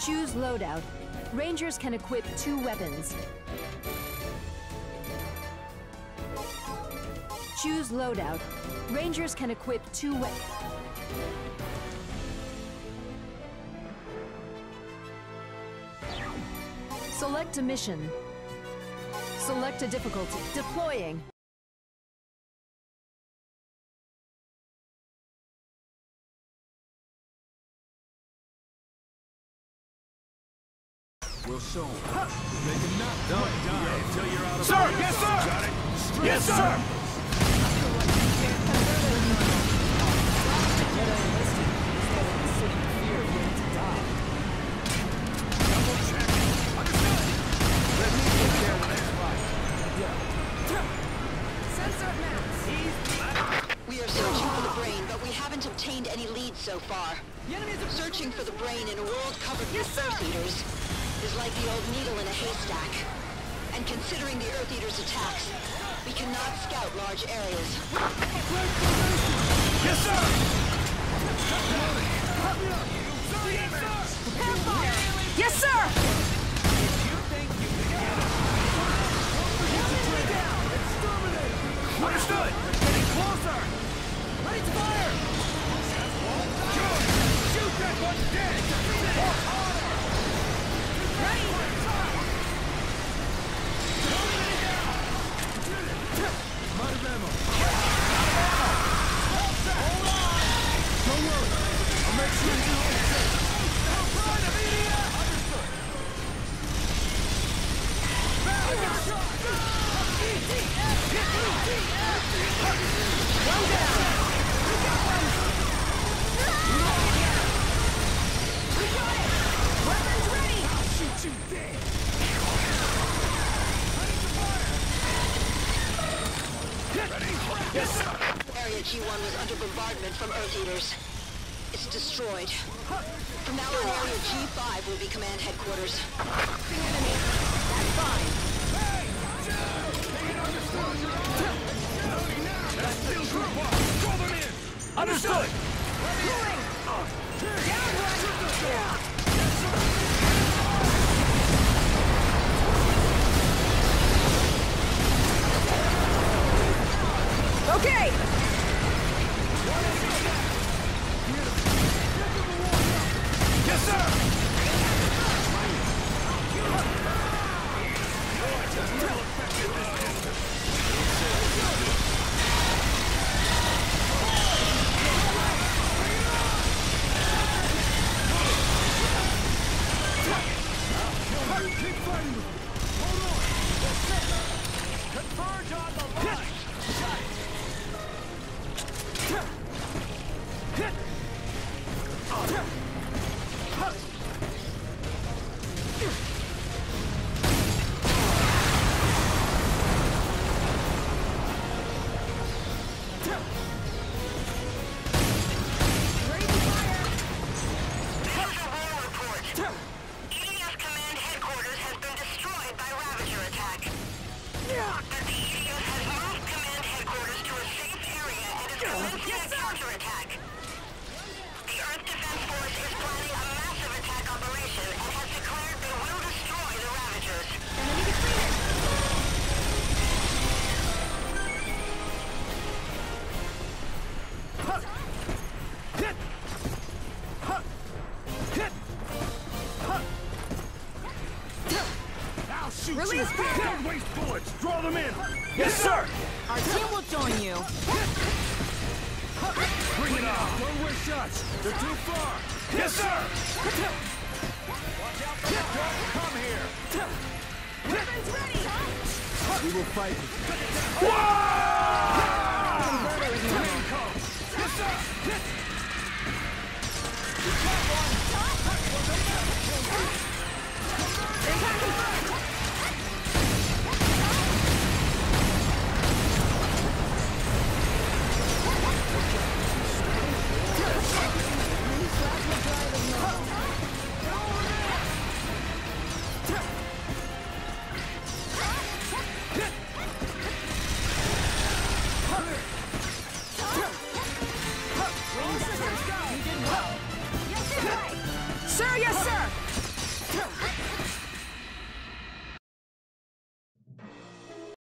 Choose loadout. Rangers can equip 2 weapons. Choose loadout. Rangers can equip 2 weapons. Select a mission. Select a difficulty. Deploying. We'll show them. They can knock die until you're out of Sir! Yes, sir! Got it? Yes, sir! We are searching for the brain, but we haven't obtained any leads so far. Searching for the brain in a world covered with Earth Eaters is like the old needle in a haystack. And considering the Earth Eaters' attacks, we cannot scout large areas. Yes, sir! Yes, sir! Understood! Getting closer! Ready to fire! Good! Shoot that one dead! Ready! I'm out of ammo. Hold on! Don't worry. I'll make sure you do it. Pride of EDF! Understood! Well down! We got one! We got it! Weapons ready! I'll shoot you dead! Ready? Yes, sir! Area G1 was under bombardment from Earth Eaters. It's destroyed. From now on, Area G5 will be command headquarters. The enemy. That's fine. Hey! That's still too far! Throw them in! Understood! Moving! Down one! Okay! Yes, sir! Keep fighting with me. Hold on. Converge on the line! Ready to fire! This is a war report. EDF command headquarters has been destroyed by Ravager attack. But the EDF has moved command headquarters to a safe area and is commencing a counterattack. The Earth Defense Force is planning a massive attack operation and has declared they will destroy the Ravagers. Enemy defeated! I'll shoot Release you! fire! Don't waste bullets! Draw them in! Yes, sir! Our team will join you. Bring it on! Don't waste shots. They're too far. Yes, sir! Watch out for the dog! Come here! Weapons ready! We will fight with you. Whoa! Yes, sir! We got one! Sir, yes, sir!